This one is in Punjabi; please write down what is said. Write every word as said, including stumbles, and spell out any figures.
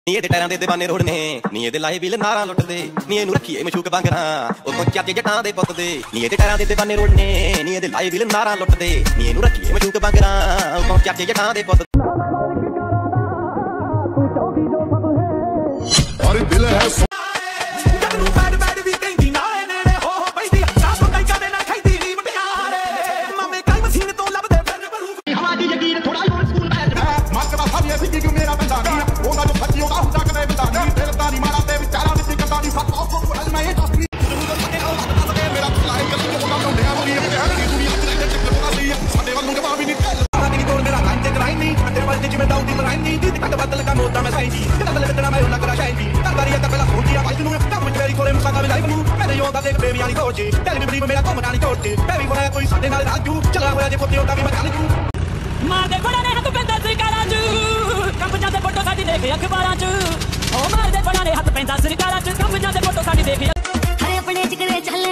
ਨੀ ਇਹਦੇ ਟਾਇਰਾਂ ਦੇ ਦੀਵਾਨੇ ਰੋਡ ਨੇ, ਨੀ ਇਹਦੇ ਲਾਏ ਵੀਲ ਨਾਰਾਂ ਲੁੱਟਦੇ, ਨੀ ਇਹਨੂੰ ਰੱਖੀਏ ਮਸ਼ੂਕ ਬਾਂਗਣਾ ਉਤੋਂ ਚਾਚੇ ਜਟਾਂ ਦੇ ਪੁੱਤ ਦੇ। ਨੀ ਇਹਦੇ ਟਾਇਰਾਂ ਦੇ ਦੀਵਾਨੇ ਰੋਡ ਨੇ, ਨੀ ਇਹਦੇ ਲਾਏ ਵੀਲ ਨਾਰਾਂ ਲੁੱਟਦੇ, ਨੀ ਇਹਨੂੰ ਰੱਖੀਏ ਮਸ਼ੂਕ ਬਾਂਗਣਾ ਉਤੋਂ ਚਾਚੇ ਜਟਾਂ ਦੇ ਪੁੱਤ। ਔਰ ਦਿਲ ਹੈ ਮਾਰਦੇ ਫੜਾਂ ਨੇ ਹੱਥ ਪੈਂਦਾ ਸਰਕਾਰਾਂ ਚ, ਕੰਬ ਜਾਂਦੇ ਫੋਟੋ ਸਾਡੀ ਦੇਖ ਅਖਬਾਰਾਂ ਚ। ਉਹ ਮਾਰਦੇ ਫੜਾਂ ਨੇ ਹੱਥ ਪੈਂਦਾ ਸਰਕਾਰਾਂ ਚ, ਕੰਬ ਜਾਂਦੇ ਫੋਟੋ ਸਾਡੀ ਦੇਖ। ਹਰੇ ਆਪਣੇ ਚ ਕਰੇ ਚੱਲ